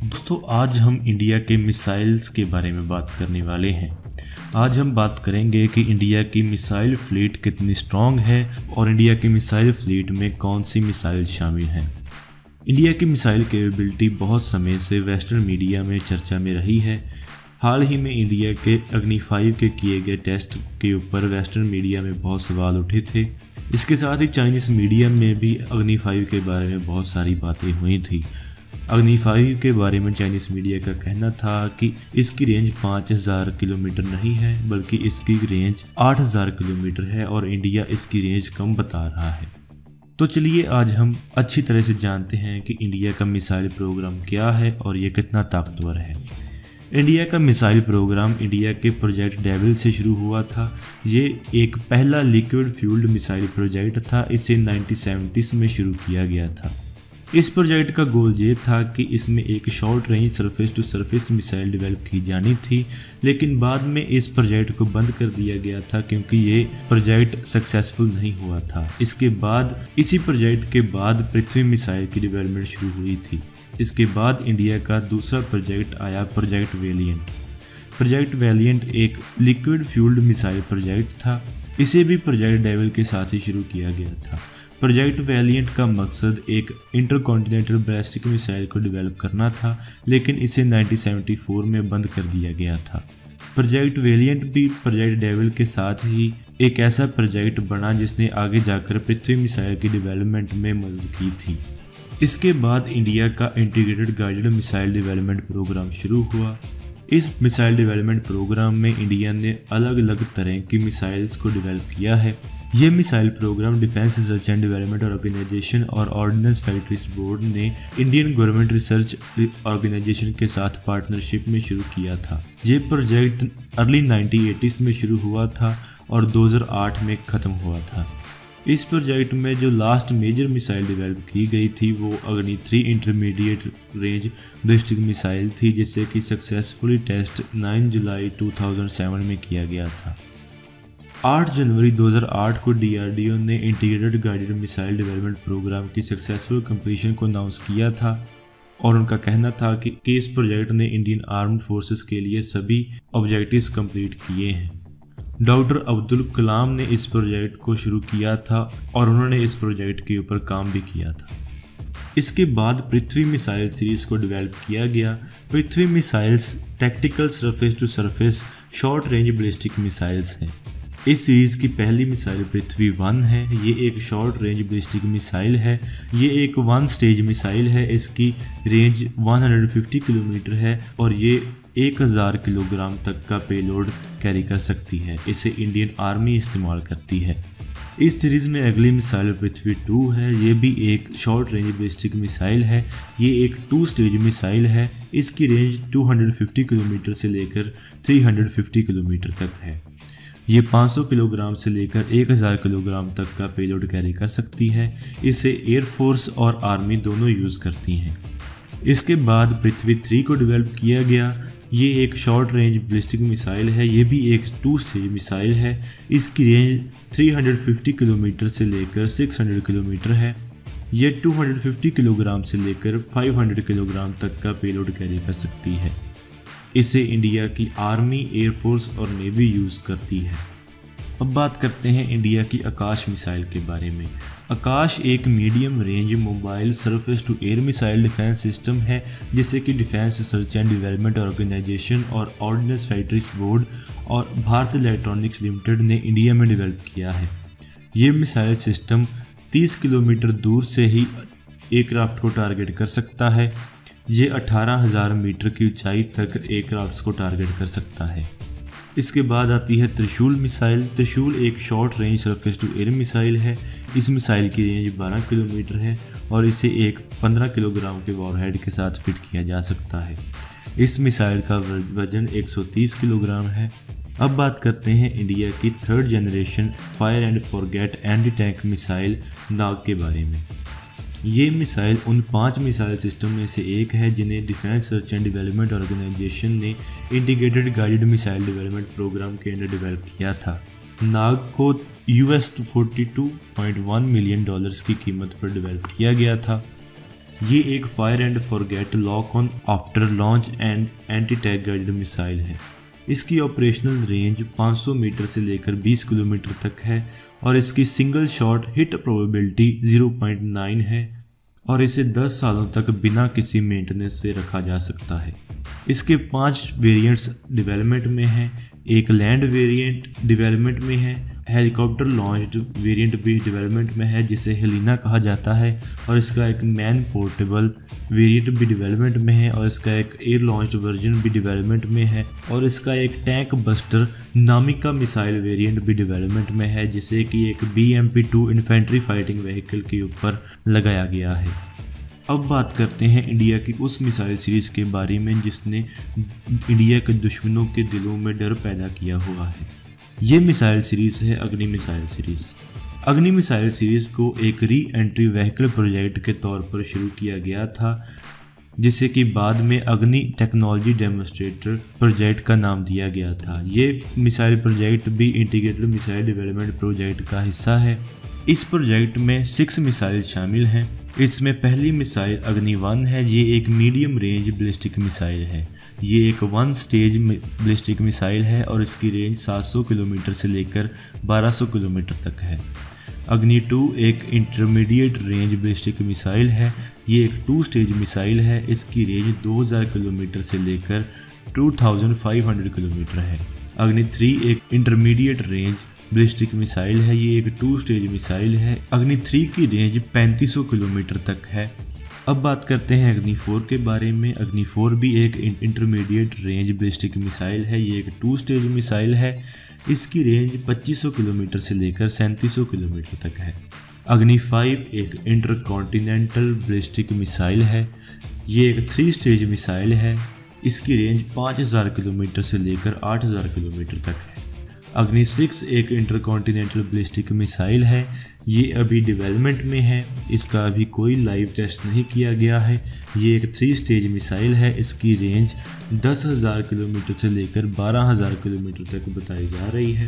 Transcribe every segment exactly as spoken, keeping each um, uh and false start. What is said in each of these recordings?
दोस्तों आज हम इंडिया के मिसाइल्स के बारे में बात करने वाले हैं। आज हम बात करेंगे कि इंडिया की मिसाइल फ्लीट कितनी स्ट्रॉन्ग है और इंडिया की मिसाइल फ्लीट में कौन सी मिसाइल शामिल हैं। इंडिया की मिसाइल कैपेबिलिटी बहुत समय से वेस्टर्न मीडिया में चर्चा में रही है। हाल ही में इंडिया के अग्नि फाइव के किए गए टेस्ट के ऊपर वेस्टर्न मीडिया में बहुत सवाल उठे थे। इसके साथ ही चाइनीज़ मीडिया में भी अग्नि फाइव के बारे में बहुत सारी बातें हुई थी। अग्नि फाइव के बारे में चाइनीज़ मीडिया का कहना था कि इसकी रेंज पाँच हज़ार किलोमीटर नहीं है बल्कि इसकी रेंज आठ हज़ार किलोमीटर है और इंडिया इसकी रेंज कम बता रहा है। तो चलिए आज हम अच्छी तरह से जानते हैं कि इंडिया का मिसाइल प्रोग्राम क्या है और ये कितना ताकतवर है। इंडिया का मिसाइल प्रोग्राम इंडिया के प्रोजेक्ट डेविल से शुरू हुआ था। ये एक पहला लिक्विड फ्यूल्ड मिसाइल प्रोजेक्ट था। इसे नाइनटीन सेवेंटीज़ में शुरू किया गया था। इस प्रोजेक्ट का गोल ये था कि इसमें एक short range surface to surface missile develop की जानी थी, लेकिन बाद में इस प्रोजेक्ट को बंद कर दिया गया था क्योंकि ये प्रोजेक्ट सक्सेसफुल नहीं हुआ था। इसके बाद इसी प्रोजेक्ट के बाद पृथ्वी मिसाइल की डेवलपमेंट शुरू हुई थी। इसके बाद इंडिया का दूसरा प्रोजेक्ट आया, प्रोजेक्ट वेलिएंट। प्रोजेक्ट वेलिएंट एक लिक्विड फ्यूल्ड मिसाइल प्रोजेक्ट था। इसे भी प्रोजेक्ट डेविल के साथ ही शुरू किया गया था। प्रोजेक्ट वेलिएंट का मकसद एक इंटरकॉन्टिनेंटल बैलिस्टिक मिसाइल को डेवलप करना था, लेकिन इसे नाइनटीन सेवेंटी फोर में बंद कर दिया गया था। प्रोजेक्ट वेलिएंट भी प्रोजेक्ट डेविल के साथ ही एक ऐसा प्रोजेक्ट बना जिसने आगे जाकर पृथ्वी मिसाइल की डेवलपमेंट में मदद की थी। इसके बाद इंडिया का integrated guided missile development programme शुरू हुआ। इस मिसाइल डेवलपमेंट प्रोग्राम में इंडिया ने अलग अलग तरह की मिसाइल्स को डेवलप किया है। ये missile programme defence research and development organisation और ऑर्डिनेंस फैक्ट्रीज बोर्ड ने इंडियन गवर्नमेंट रिसर्च ऑर्गेनाइजेशन के साथ पार्टनरशिप में शुरू किया था। ये प्रोजेक्ट अर्ली नाइनटीन एटीज़ में शुरू हुआ था और दो हज़ार आठ में ख़त्म हुआ था। इस प्रोजेक्ट में जो लास्ट मेजर मिसाइल डेवलप की गई थी वो Agni three intermediate range ballistic missile थी, जिसे कि सक्सेसफुली टेस्ट नौ जुलाई दो हज़ार सात में किया गया था। आठ जनवरी दो हज़ार आठ को डी आर डी ओ ने integrated guided missile development programme की सक्सेसफुल कंप्लीशन को अनाउंस किया था और उनका कहना था कि, कि इस प्रोजेक्ट ने इंडियन आर्म्ड फोर्सेस के लिए सभी ऑब्जेक्टिव्स कंप्लीट किए हैं। डॉक्टर अब्दुल कलाम ने इस प्रोजेक्ट को शुरू किया था और उन्होंने इस प्रोजेक्ट के ऊपर काम भी किया था। इसके बाद पृथ्वी मिसाइल सीरीज़ को डेवलप किया गया। Prithvi missiles tactical surface to surface short range ballistic missiles हैं। इस सीरीज़ की पहली मिसाइल पृथ्वी वन है। ये एक शॉर्ट रेंज बैलिस्टिक मिसाइल है। ये एक वन स्टेज मिसाइल है। इसकी रेंज एक सौ पचास किलोमीटर है और ये एक हज़ार किलोग्राम तक का पेलोड कैरी कर सकती है। इसे इंडियन आर्मी इस्तेमाल करती है। इस सीरीज़ में अगली मिसाइल पृथ्वी टू है। ये भी एक शॉर्ट रेंज बैलिस्टिक मिसाइल है। ये एक टू स्टेज मिसाइल है। इसकी रेंज दो सौ पचास किलोमीटर से लेकर तीन सौ पचास किलोमीटर तक है। ये पाँच सौ किलोग्राम से लेकर एक हज़ार किलोग्राम तक का पेलोड कैरी कर सकती है। इसे एयरफोर्स और आर्मी दोनों यूज़ करती हैं। इसके बाद पृथ्वी थ्री को डेवलप किया गया। ये एक शॉर्ट रेंज बैलिस्टिक मिसाइल है। ये भी एक टू स्टेज मिसाइल है। इसकी रेंज तीन सौ पचास किलोमीटर से लेकर छह सौ किलोमीटर है। ये दो सौ पचास किलोग्राम से लेकर पाँच सौ किलोग्राम तक का पेलोड कैरी कर सकती है। इसे इंडिया की आर्मी, एयरफोर्स और नेवी यूज़ करती है। अब बात करते हैं इंडिया की आकाश मिसाइल के बारे में। आकाश एक medium range mobile surface to air missile defence system है, जिसे कि defence research and development organisation और ऑर्डिनेंस फैक्ट्रीज बोर्ड और भारत इलेक्ट्रॉनिक्स लिमिटेड ने इंडिया में डेवलप किया है। ये मिसाइल सिस्टम तीस किलोमीटर दूर से ही एयरक्राफ्ट को टारगेट कर सकता है। ये अठारह हज़ार मीटर की ऊंचाई तक एयरक्राफ्ट्स को टारगेट कर सकता है। इसके बाद आती है त्रिशूल मिसाइल। त्रिशूल एक short range surface to air missile है। इस मिसाइल की रेंज बारह किलोमीटर है और इसे एक पंद्रह किलोग्राम के वॉरहेड के साथ फिट किया जा सकता है। इस मिसाइल का वजन एक सौ तीस किलोग्राम है। अब बात करते हैं इंडिया की third generation fire and forget anti tank missile Nag के बारे में। ये मिसाइल उन पांच मिसाइल सिस्टम में से एक है जिन्हें defence research and development organisation ने integrated guided missile development programme के अंडर डेवलप किया था। नाग को यूएस बयालीस पॉइंट एक मिलियन डॉलर्स की कीमत पर डेवलप किया गया था। ये एक fire and forget lock on after launch and anti tank guided missile है। इसकी ऑपरेशनल रेंज पाँच सौ मीटर से लेकर बीस किलोमीटर तक है और इसकी single shot hit probability zero point nine है और इसे दस सालों तक बिना किसी मेंटेनेंस से रखा जा सकता है। इसके पांच वेरिएंट्स डेवलपमेंट में हैं, एक लैंड वेरिएंट डेवलपमेंट में है, हेलीकॉप्टर लॉन्च्ड वेरिएंट भी डेवलपमेंट में है जिसे हेलिना कहा जाता है, और इसका एक मैन पोर्टेबल वेरिएंट भी डेवलपमेंट में है, और इसका एक एयर लॉन्च्ड वर्जन भी डेवलपमेंट में है, और इसका एक टैंक बस्टर नामिका मिसाइल वेरिएंट भी डेवलपमेंट में है जिसे कि एक B M P two infantry fighting vehicle के ऊपर लगाया गया है। अब बात करते हैं इंडिया की उस मिसाइल सीरीज़ के बारे में जिसने इंडिया के दुश्मनों के दिलों में डर पैदा किया हुआ है। ये मिसाइल सीरीज़ है Agni missile series. Agni missile series को एक री एंट्री व्हीकल प्रोजेक्ट के तौर पर शुरू किया गया था जिसे कि बाद में अग्नि टेक्नोलॉजी डेमोन्स्ट्रेटर प्रोजेक्ट का नाम दिया गया था। ये मिसाइल प्रोजेक्ट भी इंटीग्रेटेड मिसाइल डेवलपमेंट प्रोजेक्ट का हिस्सा है। इस प्रोजेक्ट में सिक्स मिसाइल शामिल हैं। इसमें पहली मिसाइल अग्नि वन है। ये एक मीडियम रेंज बैलिस्टिक मिसाइल है। ये एक वन स्टेज बैलिस्टिक मिसाइल है और इसकी रेंज सात सौ किलोमीटर से लेकर बारह सौ किलोमीटर तक है। अग्नि टू एक इंटरमीडिएट रेंज बैलिस्टिक मिसाइल है। ये एक टू स्टेज मिसाइल है। इसकी रेंज दो हज़ार किलोमीटर से लेकर पच्चीस सौ किलोमीटर है। अग्नि थ्री एक इंटरमीडिएट रेंज बैलिस्टिक मिसाइल है। ये एक टू स्टेज मिसाइल है। अग्नि थ्री की रेंज पैंतीस सौ किलोमीटर तक है। अब बात करते हैं अग्नि फोर के बारे में। अग्नि फोर भी एक इंटरमीडिएट रेंज बैलिस्टिक मिसाइल है। ये एक टू स्टेज मिसाइल है। इसकी रेंज पच्चीस सौ किलोमीटर से लेकर सैंतीस सौ किलोमीटर तक है। अग्नि फाइव एक इंटरकॉन्टिनेंटल बैलिस्टिक मिसाइल है। ये एक थ्री स्टेज मिसाइल है। इसकी रेंज पाँच हज़ार किलोमीटर से लेकर आठ हज़ार किलोमीटर तक है। अग्नि सिक्स एक इंटरकॉन्टिनेंटल बैलिस्टिक मिसाइल है। ये अभी डेवलपमेंट में है। इसका अभी कोई लाइव टेस्ट नहीं किया गया है। ये एक थ्री स्टेज मिसाइल है। इसकी रेंज दस हज़ार किलोमीटर से लेकर बारह हज़ार किलोमीटर तक बताई जा रही है।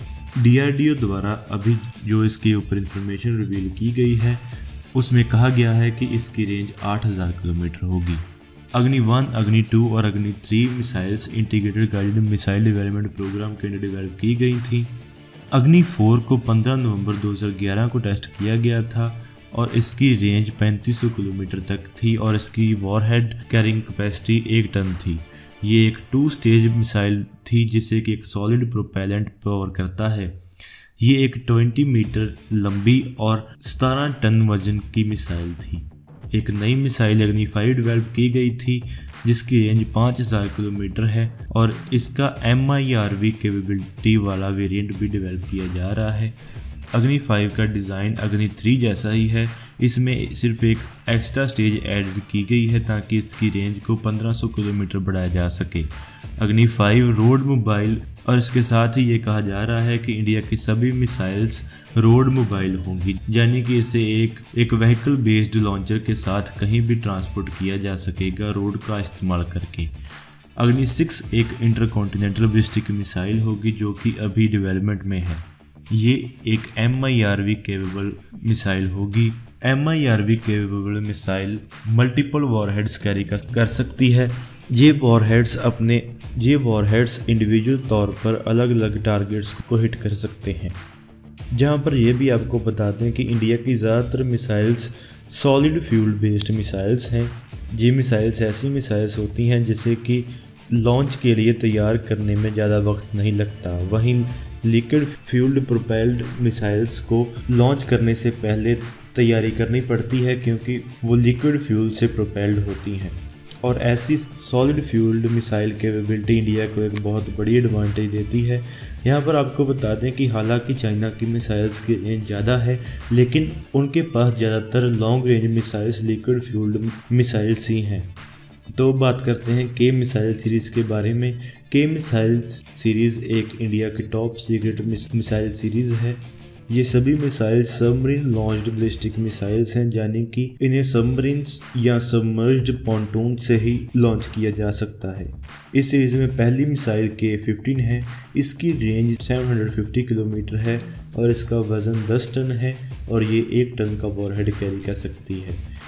डी आर डी ओ द्वारा अभी जो इसके ऊपर इंफॉर्मेशन रिवील की गई है उसमें कहा गया है कि इसकी रेंज आठ हज़ार किलोमीटर होगी। अग्नि वन, अग्नि टू और Agni three missiles integrated guided missile development programme के अंदर डेवलप की गई थी। अग्नि फोर को पंद्रह नवंबर दो हज़ार ग्यारह को टेस्ट किया गया था और इसकी रेंज पैंतीस सौ किलोमीटर तक थी और इसकी वॉरहेड कैरिंग कैपेसिटी एक टन थी। ये एक टू स्टेज मिसाइल थी जिसे कि एक सॉलिड प्रोपेलेंट पावर करता है। ये एक बीस मीटर लंबी और सत्रह टन वजन की मिसाइल थी। एक नई मिसाइल अग्नि फाइव डेवलप की गई थी जिसकी रेंज पाँच हज़ार किलोमीटर है और इसका M I R V capability वाला वेरिएंट भी डेवलप किया जा रहा है। अग्नि फाइव का डिज़ाइन अग्नि थ्री जैसा ही है। इसमें सिर्फ एक एक्स्ट्रा स्टेज ऐड की गई है ताकि इसकी रेंज को पंद्रह सौ किलोमीटर बढ़ाया जा सके। अग्नि फाइव रोड मोबाइल और इसके साथ ही ये कहा जा रहा है कि इंडिया की सभी मिसाइल्स रोड मोबाइल होंगी, यानी कि इसे एक एक व्हीकल बेस्ड लॉन्चर के साथ कहीं भी ट्रांसपोर्ट किया जा सकेगा रोड का इस्तेमाल करके। अग्नि सिक्स एक इंटरकॉन्टिनेंटल बैलिस्टिक मिसाइल होगी जो कि अभी डेवलपमेंट में है। ये एक M I R V capable missile होगी। M I R V capable missile multiple warheads carry कर सकती है। ये वॉरहेड्स अपने ये वॉरहेड्स इंडिविजुअल तौर पर अलग अलग टारगेट्स को हिट कर सकते हैं। जहां पर यह भी आपको बता दें कि इंडिया की ज़्यादातर missiles solid fuel based missiles हैं। ये मिसाइल्स ऐसी मिसाइल्स होती हैं जिसे कि लॉन्च के लिए तैयार करने में ज़्यादा वक्त नहीं लगता। वहीं लिक्विड फ्यूल्ड प्रोपेल्ड मिसाइल्स को लॉन्च करने से पहले तैयारी करनी पड़ती है क्योंकि वो लिक्विड फ्यूल से प्रोपेल्ड होती हैं। और ऐसी solid fuelled missile capability India को एक बहुत बड़ी एडवांटेज देती है। यहाँ पर आपको बता दें कि हालांकि चाइना की मिसाइल्स की रेंज ज़्यादा है लेकिन उनके पास ज़्यादातर long range missiles liquid fuelled missiles ही हैं। तो बात करते हैं के मिसाइल सीरीज़ के बारे में। के मिसाइल सीरीज़ एक इंडिया की टॉप सीक्रेट मिसाइल सीरीज़ है। ये सभी missile submarine launched ballistic missiles हैं, यानी कि इन्हें सबमरीन्स या सबमर्ज्ड पॉन्टून से ही लॉन्च किया जा सकता है। इस सीरीज़ में पहली मिसाइल के फिफ्टीन है। इसकी रेंज सात सौ पचास किलोमीटर है और इसका वज़न दस टन है और ये एक टन का वॉरहेड कैरी कर सकती है।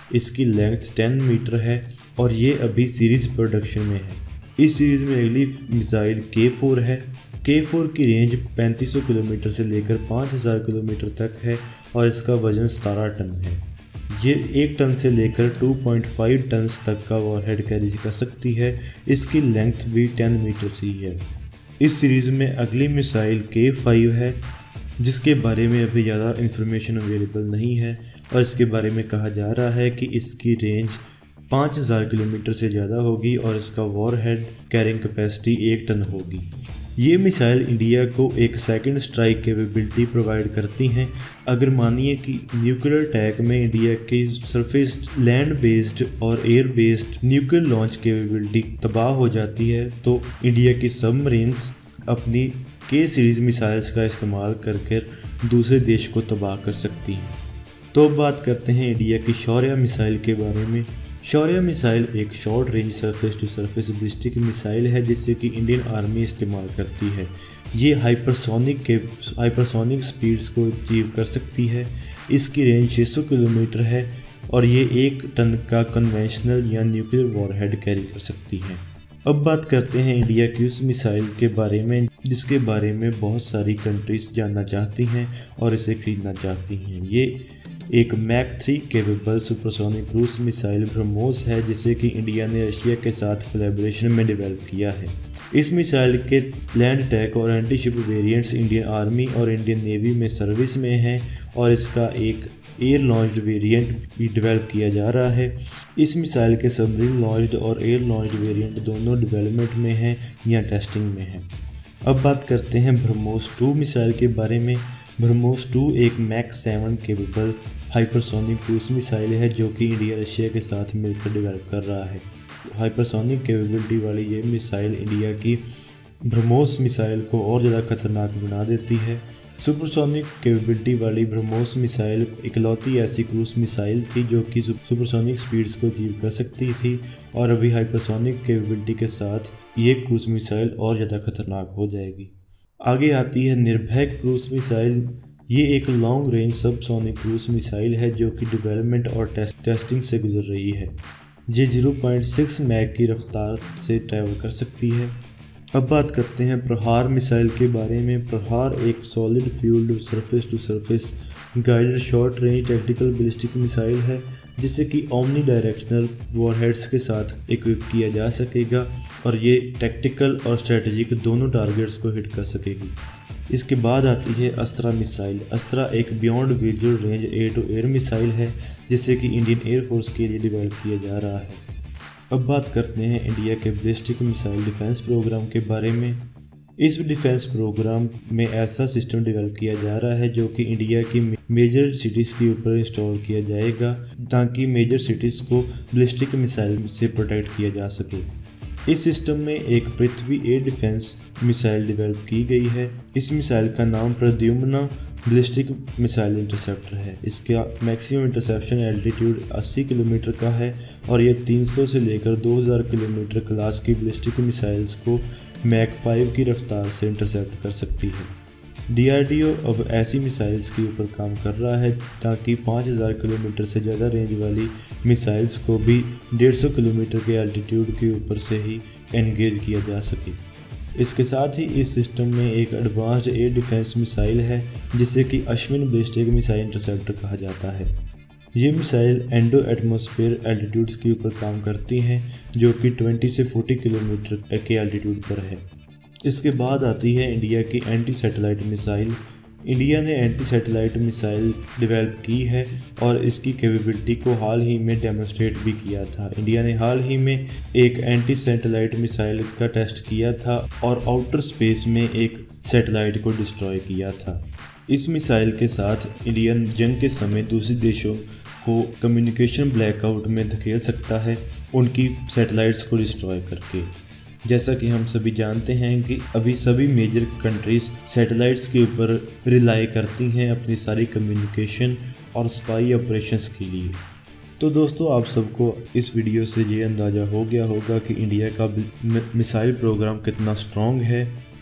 इसकी लेंथ टेन मीटर है और ये अभी सीरीज़ प्रोडक्शन में है। इस सीरीज़ में अगली मिसाइल के फोर है। के फोर की रेंज पैंतीस सौ किलोमीटर से लेकर पाँच हज़ार किलोमीटर तक है और इसका वज़न सतारह टन है। ये एक टन से लेकर दो पॉइंट पाँच टन तक का वॉरहेड कैरी कर सकती है। इसकी लेंथ भी टेन मीटर ही है। इस सीरीज़ में अगली मिसाइल के फाइव है, जिसके बारे में अभी ज़्यादा इंफॉर्मेशन अवेलेबल नहीं है और इसके बारे में कहा जा रहा है कि इसकी रेंज पाँच हज़ार किलोमीटर से ज़्यादा होगी और इसका वॉरहेड कैरिंग कैपेसिटी एक टन होगी। ये मिसाइल इंडिया को एक सेकंड स्ट्राइक कैपेबिलिटी प्रोवाइड करती हैं। अगर मानिए कि न्यूक्लियर अटैक में इंडिया की सरफेस लैंड बेस्ड और air based nuclear launch capability तबाह हो जाती है तो इंडिया की सबमरीन्स अपनी के सीरीज़ मिसाइल्स का इस्तेमाल करके दूसरे देश को तबाह कर सकती हैं। तो अब बात करते हैं इंडिया की शौर्य मिसाइल के बारे में। शौर्य मिसाइल एक short range surface to surface ballistic missile है जिसे कि इंडियन आर्मी इस्तेमाल करती है। ये हाइपरसोनिक के हाइपरसोनिक स्पीड्स को अचीव कर सकती है। इसकी रेंज छह सौ किलोमीटर है और ये एक टन का कन्वेंशनल या न्यूक्लियर वॉरहेड कैरी कर सकती है। अब बात करते हैं इंडिया की उस मिसाइल के बारे में जिसके बारे में बहुत सारी कंट्रीज़ जानना चाहती हैं और इसे खरीदना चाहती हैं। ये एक Mach three capable supersonic cruise missile BrahMos है जिसे कि इंडिया ने रशिया के साथ कोलैबोरेशन में डेवलप किया है। इस मिसाइल के लैंड अटैक और anti ship variants Indian army और इंडियन नेवी में सर्विस में हैं और इसका एक एयर लॉन्च्ड वेरिएंट भी डेवलप किया जा रहा है। इस मिसाइल के सबमरीन लॉन्च्ड और एयर लॉन्च्ड वेरिएंट दोनों डेवलपमेंट में हैं या टेस्टिंग में हैं। अब बात करते हैं ब्रह्मोस टू मिसाइल के बारे में। ब्रह्मोस टू एक Mach seven capable hypersonic cruise missile है जो कि इंडिया रशिया के साथ मिलकर डेवलप कर रहा है। हाइपरसोनिक कैपेबिलिटी वाली ये मिसाइल इंडिया की ब्रह्मोस मिसाइल को और ज़्यादा खतरनाक बना देती है। सुपरसोनिक कैपेबिलिटी वाली ब्रह्मोस मिसाइल इकलौती ऐसी क्रूज मिसाइल थी जो कि सुपरसोनिक स्पीड्स को अचीव कर सकती थी और अभी हाइपरसोनिक कैपेबिलिटी के साथ ये क्रूज मिसाइल और ज़्यादा खतरनाक हो जाएगी। आगे आती है निर्भय क्रूज मिसाइल। ये एक long range subsonic cruise missile है जो कि डेवलपमेंट और टेस्ट, टेस्टिंग से गुजर रही है। ये ज़ीरो पॉइंट सिक्स मैक की रफ्तार से ट्रैवल कर सकती है। अब बात करते हैं प्रहार मिसाइल के बारे में। प्रहार एक solid fuelled surface to surface guided short range tactical ballistic missile है जिसे कि ओमनी डायरेक्शनल वॉरहेड्स के साथ इक्विप किया जा सकेगा और ये टैक्टिकल और स्ट्रेटेजिक दोनों टारगेट्स को हिट कर सकेगी। इसके बाद आती है अस्त्रा मिसाइल। अस्त्रा एक beyond visual range air to air missile है जिसे कि इंडियन एयरफोर्स के लिए डेवलप किया जा रहा है। अब बात करते हैं इंडिया के बैलिस्टिक मिसाइल डिफेंस प्रोग्राम के बारे में। इस डिफेंस प्रोग्राम में ऐसा सिस्टम डेवलप किया जा रहा है जो कि इंडिया की मेजर सिटीज़ के ऊपर इंस्टॉल किया जाएगा ताकि मेजर सिटीज़ को बैलिस्टिक मिसाइल से प्रोटेक्ट किया जा सके। इस सिस्टम में एक Prithvi air defence missile develop की गई है। इस मिसाइल का नाम प्रद्युम्ना बैलिस्टिक मिसाइल इंटरसेप्टर है। इसका मैक्सिमम इंटरसेप्शन एल्टीट्यूड अस्सी किलोमीटर का है और यह तीन सौ से लेकर दो हज़ार किलोमीटर क्लास की बैलिस्टिक मिसाइल्स को मैक फाइव की रफ्तार से इंटरसेप्ट कर सकती है। डी आर डी ओ अब ऐसी मिसाइल्स के ऊपर काम कर रहा है ताकि पाँच हज़ार किलोमीटर से ज़्यादा रेंज वाली मिसाइल्स को भी डेढ़ सौ किलोमीटर के एल्टीट्यूड के ऊपर से ही एंगेज किया जा सके। इसके साथ ही इस सिस्टम में एक एडवांस्ड एयर डिफेंस मिसाइल है जिसे कि अश्विन बैलिस्टिक मिसाइल इंटरसेप्टर कहा जाता है। ये मिसाइल एंडो एटमॉस्फेयर एल्टीट्यूड्स के ऊपर काम करती हैं जो कि बीस से चालीस किलोमीटर के एल्टीट्यूड पर है। इसके बाद आती है इंडिया की एंटी सैटेलाइट मिसाइल। इंडिया ने एंटी सैटेलाइट मिसाइल डेवलप की है और इसकी कैपेबिलिटी को हाल ही में डेमोन्स्ट्रेट भी किया था। इंडिया ने हाल ही में एक एंटी सैटेलाइट मिसाइल का टेस्ट किया था और आउटर स्पेस में एक सैटेलाइट को डिस्ट्रॉय किया था। इस मिसाइल के साथ इंडिया जंग के समय दूसरे देशों को कम्युनिकेशन ब्लैकआउट में धकेल सकता है उनकी सैटेलाइट्स को डिस्ट्रॉय करके। जैसा कि हम सभी जानते हैं कि अभी सभी मेजर कंट्रीज़ सैटेलाइट्स के ऊपर रिलाई करती हैं अपनी सारी कम्युनिकेशन और स्पाई ऑपरेशंस के लिए। तो दोस्तों, आप सबको इस वीडियो से ये अंदाज़ा हो गया होगा कि इंडिया का मिसाइल प्रोग्राम कितना स्ट्रॉन्ग है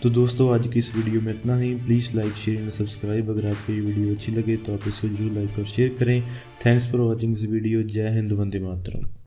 तो दोस्तों आज की इस वीडियो में इतना ही। Please like share and subscribe. अगर आपको ये वीडियो अच्छी लगे तो आप इसको जरूर लाइक और शेयर करें। Thanks for watching this video. जय हिंद, वंदे मातरम।